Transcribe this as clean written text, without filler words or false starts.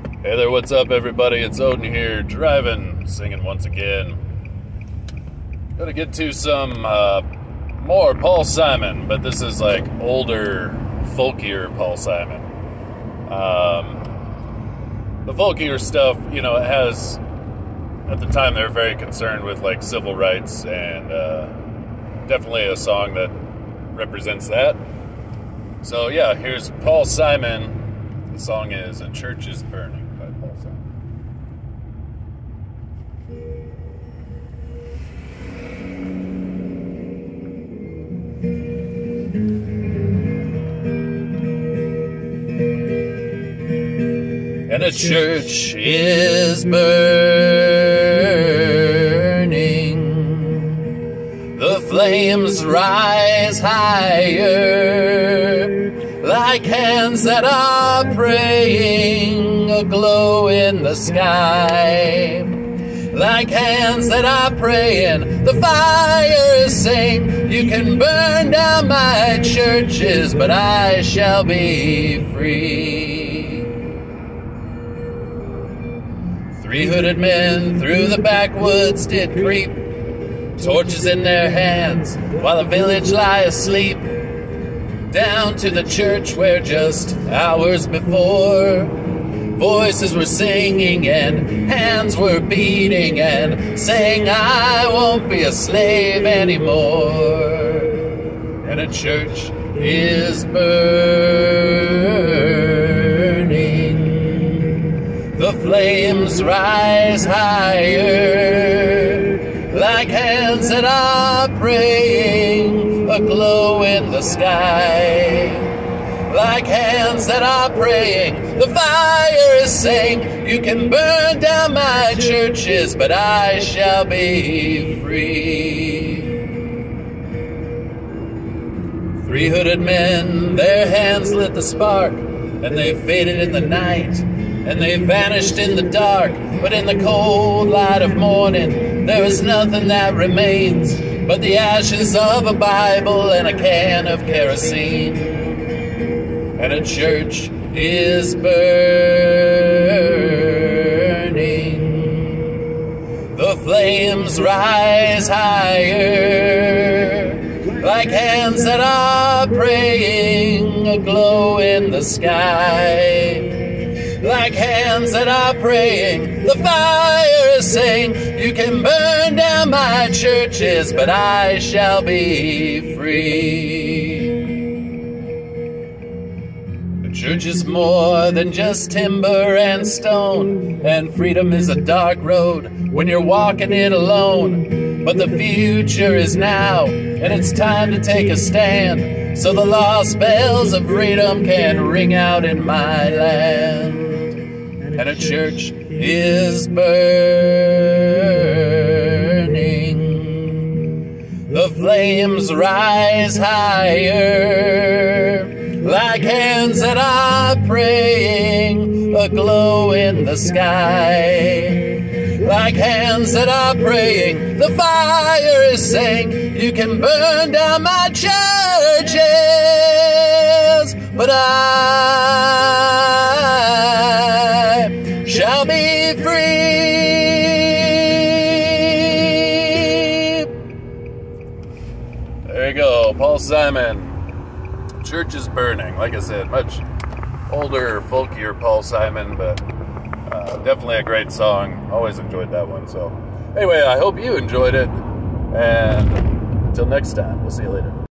Hey there, what's up everybody? It's Odin here, driving, singing once again. Gonna get to some more Paul Simon, but this is like older, folkier Paul Simon. The folkier stuff, you know, it has, at the time they were very concerned with like civil rights, and definitely a song that represents that. So yeah, here's Paul Simon. The song is "A Church is Burning" by Paul Simon. And a church is burning, the flames rise higher, like hands that are praying, aglow in the sky. Like hands that are praying, the fire is saying, you can burn down my churches, but I shall be free. 3 hooded men through the backwoods did creep, torches in their hands, while the village lie asleep. Down to the church where just hours before, voices were singing and hands were beating and saying, I won't be a slave anymore. And a church is burning, the flames rise higher, like hands that are praying, aglow in the sky. Like hands that are praying, the fire is saying, you can burn down my churches, but I shall be free. 3 hooded men, their hands lit the spark, and they faded in the night, and they vanished in the dark. But in the cold light of morning, there is nothing that remains but the ashes of a Bible and a can of kerosene. And a church is burning, the flames rise higher, like hands that are praying, aglow in the sky. Like hands that are praying, the fire is saying, you can burn down my churches, but I shall be free. The church is more than just timber and stone, and freedom is a dark road when you're walking it alone. But the future is now, and it's time to take a stand, so the lost bells of freedom can ring out in my land. And a church is burning, the flames rise higher, like hands that are praying, aglow in the sky. Like hands that are praying, the fire is saying, you can burn down my churches, but I shall be free. There you go, Paul Simon. Church is burning. Like I said, much older, folkier Paul Simon, but definitely a great song. Always enjoyed that one. So anyway, I hope you enjoyed it, and until next time, we'll see you later.